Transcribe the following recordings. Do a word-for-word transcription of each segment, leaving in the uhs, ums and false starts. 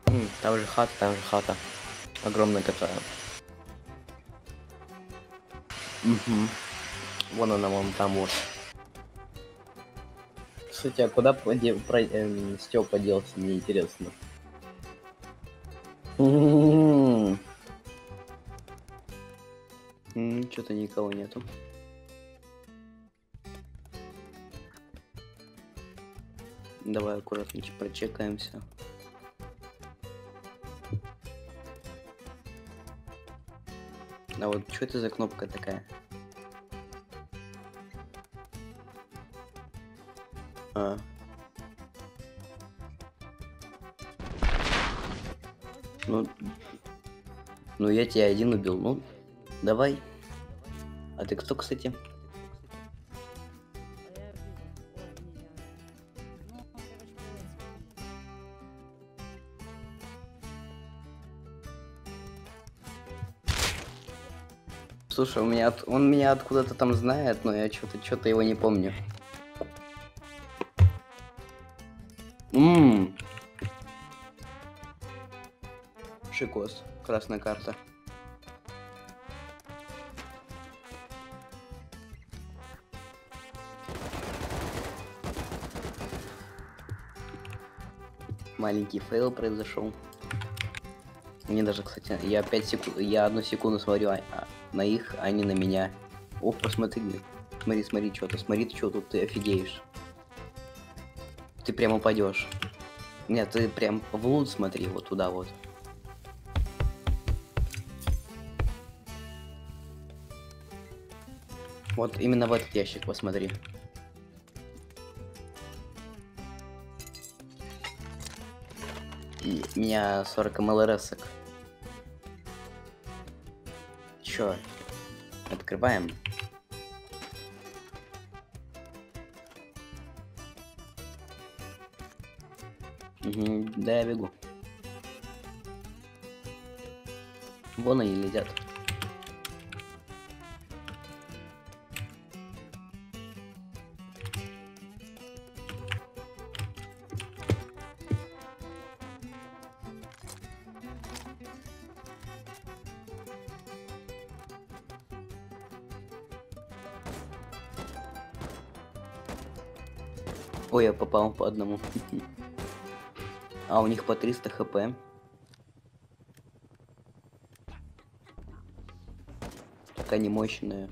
М, там же хата, там же хата. Огромная такая. Угу. Вон она, вон там вот. Кстати, а куда поде... про... эм, Стёпа делся, мне интересно. Что-то никого нету. Давай аккуратненько прочекаемся. А вот что это за кнопка такая? А. Ну, ну я тебя один убил. Ну, давай. А ты кто, кстати? Слушай, у меня от... он меня откуда-то там знает, но я что-то что-то его не помню. Ммм. Шикос. Красная карта. Маленький фейл произошел. Мне даже, кстати, я пять секунд, я одну секунду смотрю а, а, на их, а не на меня. Ох, посмотри, смотри, смотри, что-то, смотри, что тут, ты офигеешь. Ты прям упадешь. Нет, ты прям в лут смотри, вот туда вот. Вот именно в этот ящик посмотри. И у меня сорок млрсок. Чё? Открываем. Угу, да, я бегу. Вон они летят. Ой, я попал по одному. А у них по триста хп. Такая немощная.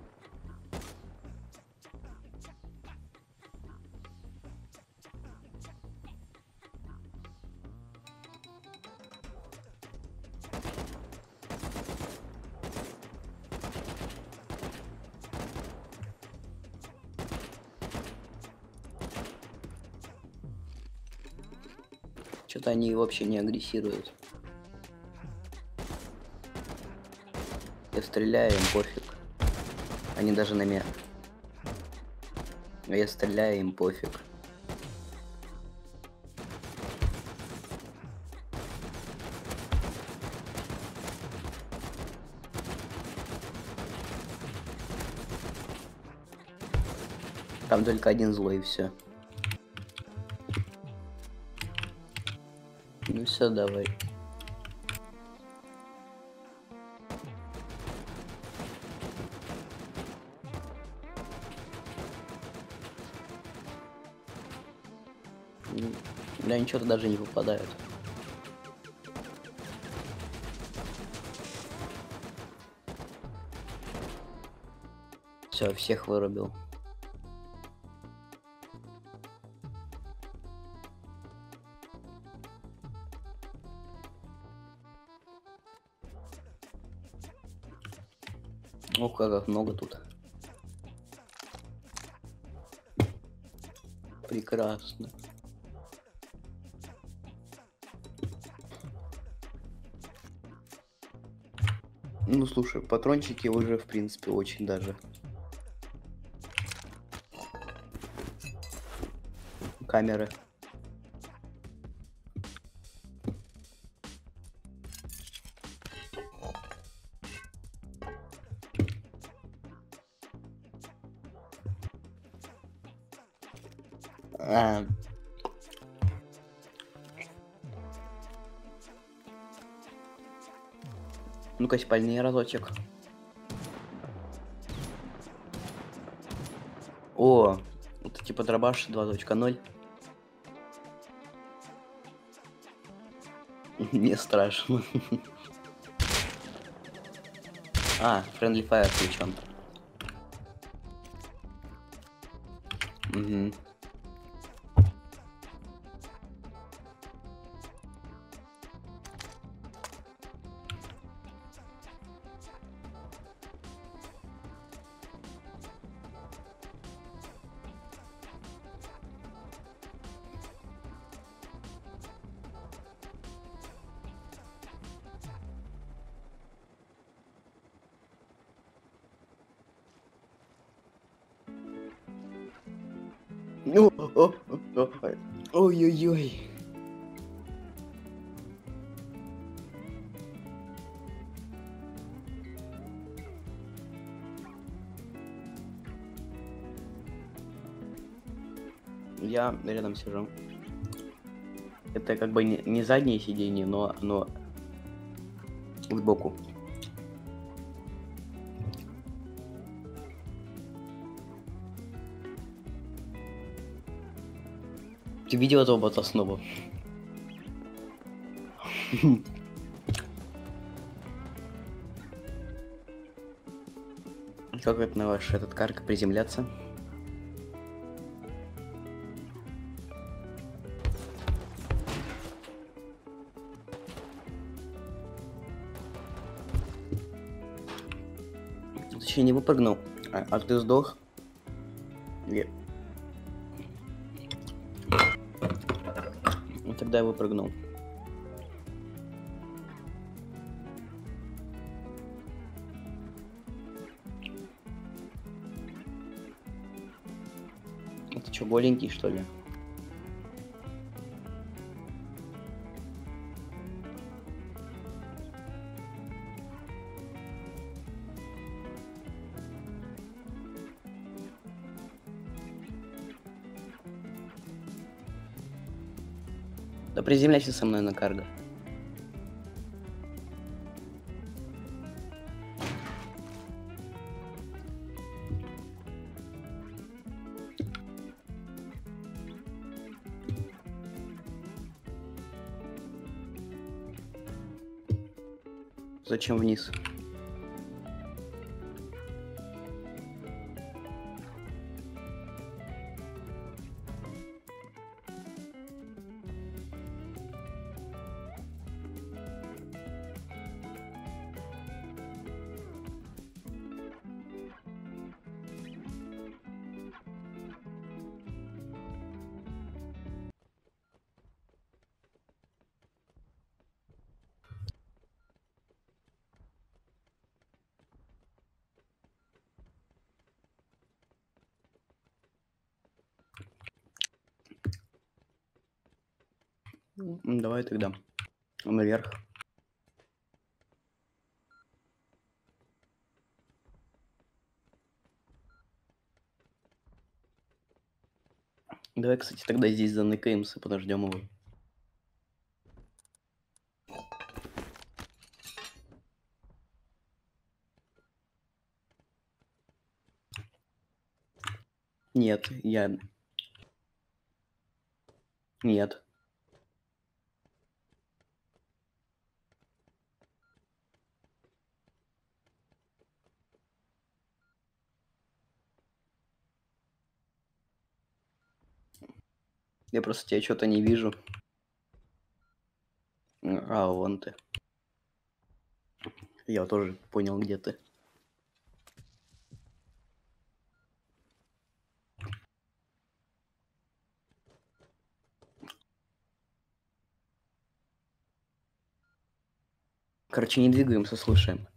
Что-то они вообще не агрессируют. Я стреляю, им пофиг. Они даже на меня. Я стреляю, им пофиг. Там только один злой и все. Ну все, давай. Да ничего даже не попадает. Все, всех вырубил. Ох, как много тут. Прекрасно. Ну слушай, патрончики уже в принципе очень даже. Камеры. А. Ну-ка, спальный разочек. О, это типа дробаш два точка ноль. Не страшно. А, Friendly Fire включен. Угу. Ну, о, о, о, ой-ой-ой. Я рядом сижу. Это как бы не, не заднее сиденье, но оно сбоку. Ты видел этого бота снова? Как это на ваш этот карк приземляться? Точнее, не выпрыгнул, а, а ты сдох? Нет. Ну, тогда я выпрыгнул. Это что, голенький, что ли? Да приземляйся со мной на карго. Зачем вниз? Ну, давай тогда наверх. Давай, кстати, тогда здесь заныкаемся, подождем его. Нет, я... Нет. Я просто тебя что-то не вижу. А, вон ты. Я тоже понял, где ты. Короче, не двигаемся, слушаем.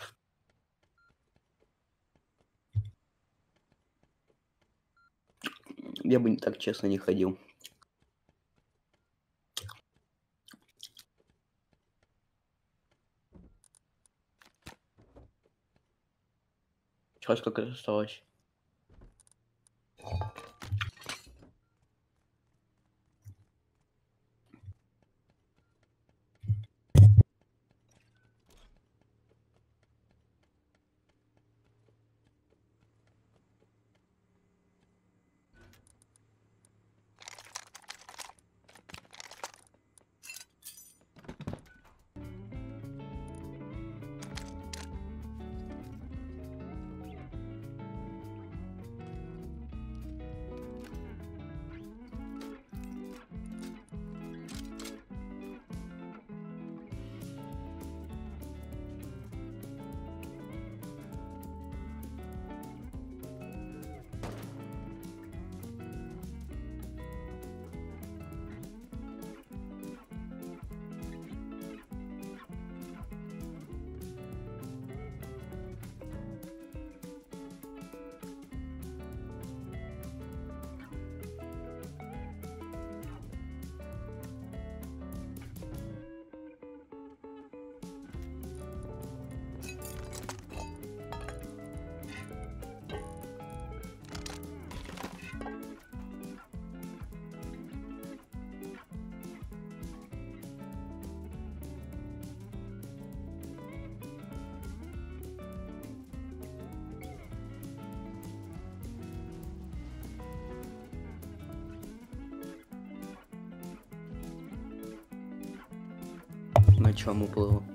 Я бы так честно не ходил. Сейчас как это осталось? На чем уплыл?